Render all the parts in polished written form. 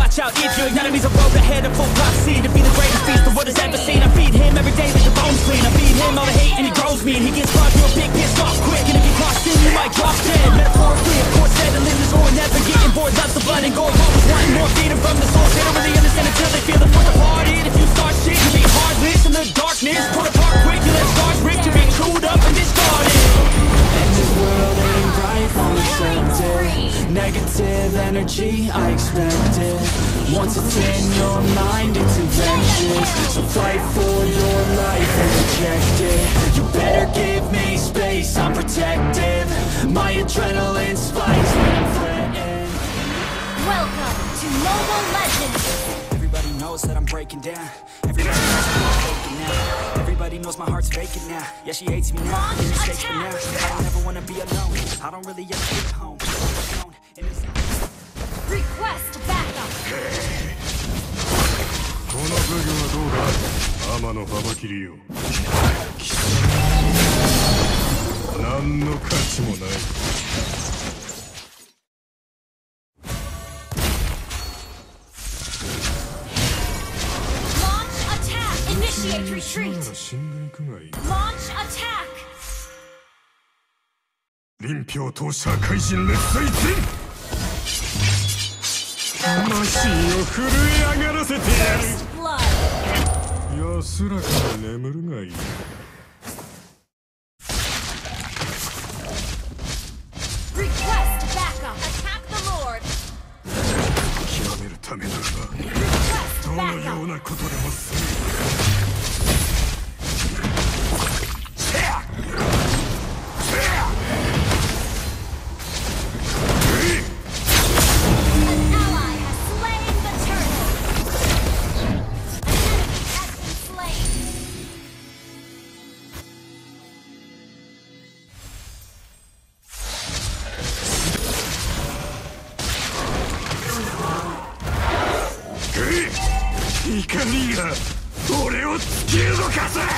watch out if your enemy's a road ahead of full prophecy to be the greatest beast the world has ever seen. I feed him every day, leave the bones clean. I feed him all the hate and he grows me, and he gets brought to a big pissed off quick. And if you cross him, you might drop dead. Metaphorically, of course, settling the score, never getting bored. Lots of blood and gore, always wanting more, feeding from the soul. They don't really understand until they feel the foot departed. If you start shit, you be heartless in the darkness. Pull apart quick, you let scars rip, you be chewed up and discarded. And this world ain't right, won't accept it. Negative energy, I expect it. Once it's in your mind, it's infectious. So fight for your life and reject it. You better give me space, I'm protective. My adrenaline spikes when I'm threatened. Welcome to Mobile Legends! Everybody knows that I'm breaking down. Everybody knows I'm faking now. Everybody knows my heart's faking now. Yeah, she hates me now, in mistakes for now. I don't ever wanna be alone. I don't really ever get home. Request backup! この武具はどうだ天の幅切りよ。何の価値もない。 Initiate retreat! Launch attack! 臨氷と社会人熱水陣魂を震え上がらせてやる。安らかに眠るがいい。 Request backup! Attack the Lord! 極めるためならばどのようなことでもする。怒りが俺を突き動かす。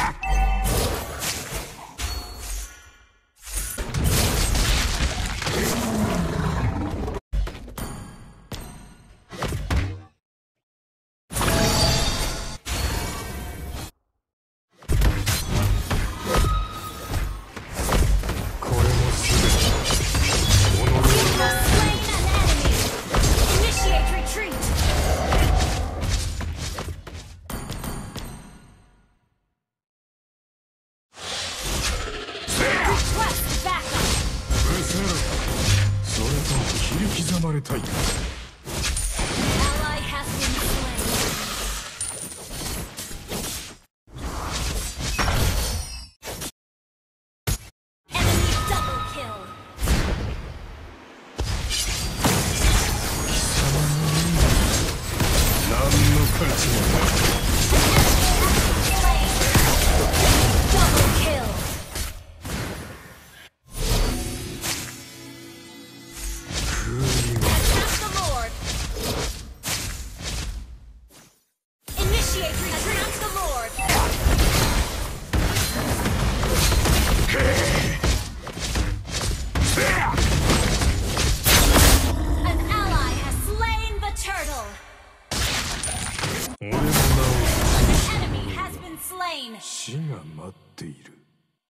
死が待っている。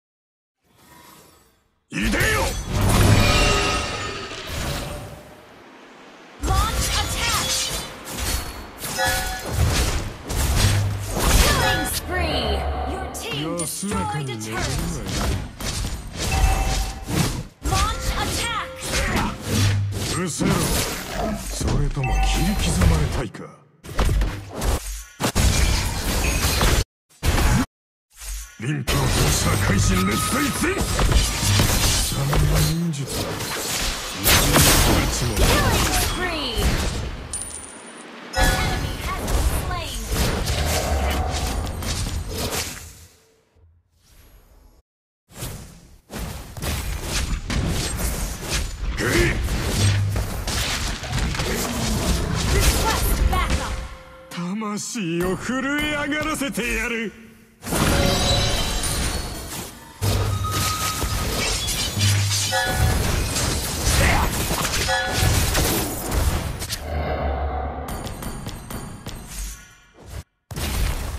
いでよ。 Launch attack. Killing spree. Your team destroyed a turret. Launch attack. うせろ。それとも切り刻まれたいか。臨氷と社会人熱水陣貴様の忍術は何の価値もない。 魂を震え上がらせてやる。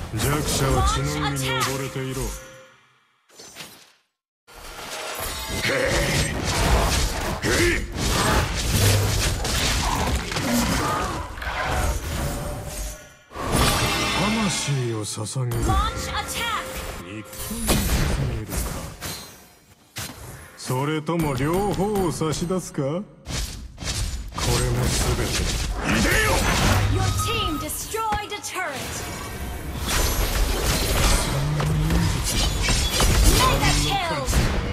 弱者は血の海に溺れていろ。魂を捧げる。日本に捧げるか、それとも両方を差し出すか。これも全ていでよ。 Your team destroyed a turret. Mega kill.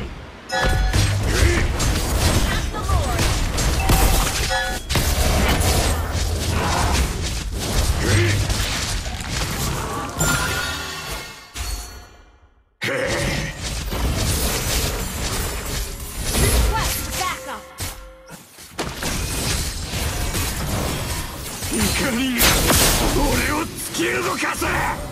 Attack the Lord. Request backup. 怒りが俺を突き動かせ。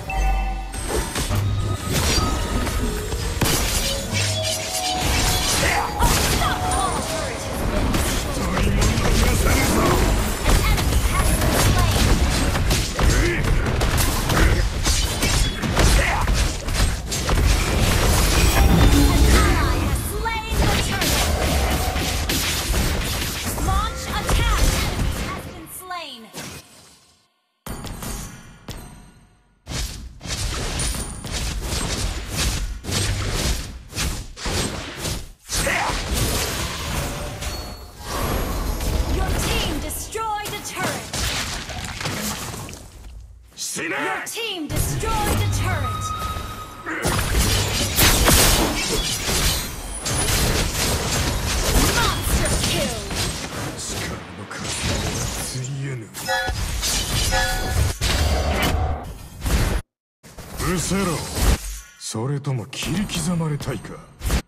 Your team destroyed a turret. Monster kill. 力の数はついえぬ。失せろ。それとも切り刻まれたいか。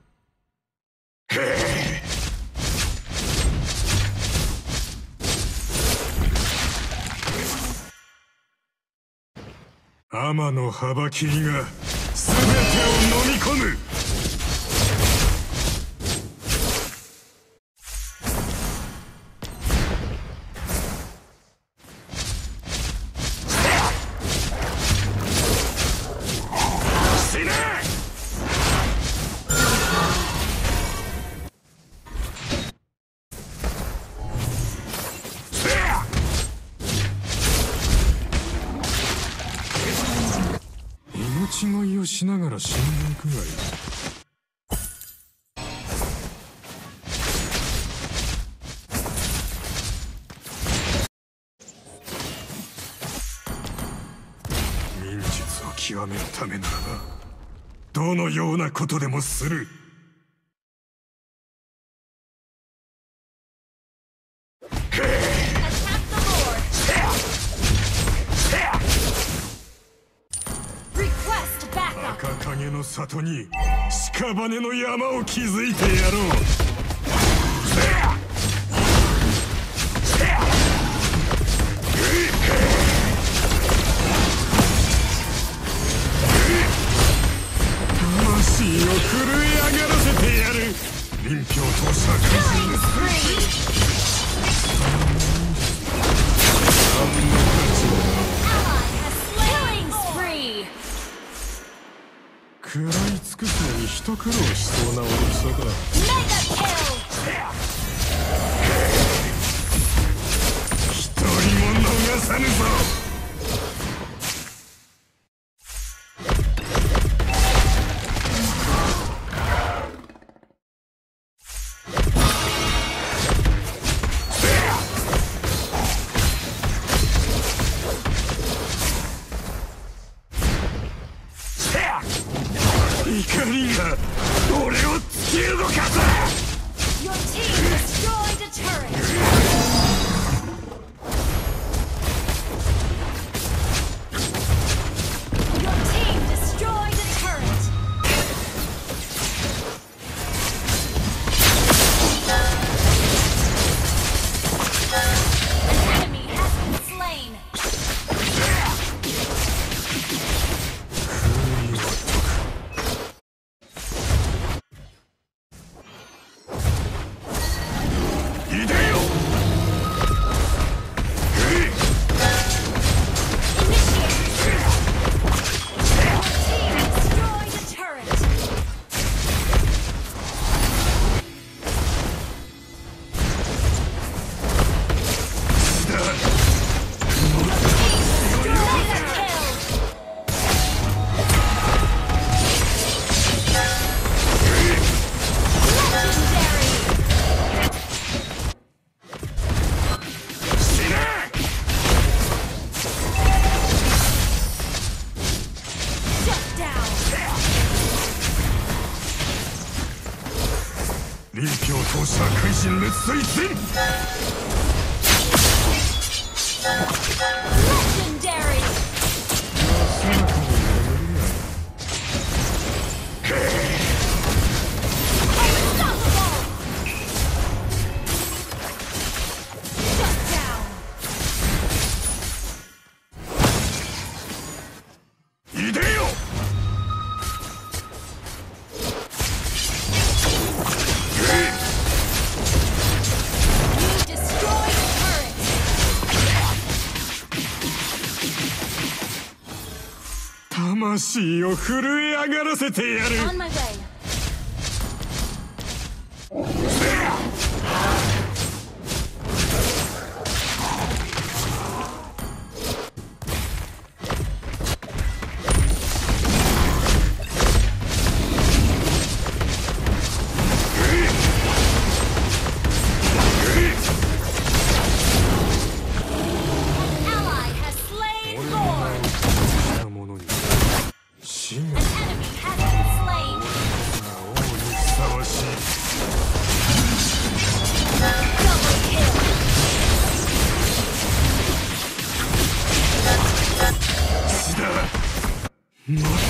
天の幅切りが全てを飲み込む。死ね。命乞いをしながら死んでいくがいい。忍術を極めるためならばどのようなことでもする。赤影の里に屍の山を築いてやろう。魂を震え上がらせてやる。臨氷と社会人食らい尽くすのに一苦労しそうな大きさだ。一人も逃さぬぞ。怒りが俺を突き動かせ。 Your team destroyed a turret. Your team destroyed a turret. An enemy has been slain. 封印は解く。 校社会人列対戦 Legendary! Unstoppable! Shut down! いでよ You destroyed a turret! 魂を震え上がらせてやる On my way. 真 An enemy has been slain. 王にふさわしい Double kill. 血だ待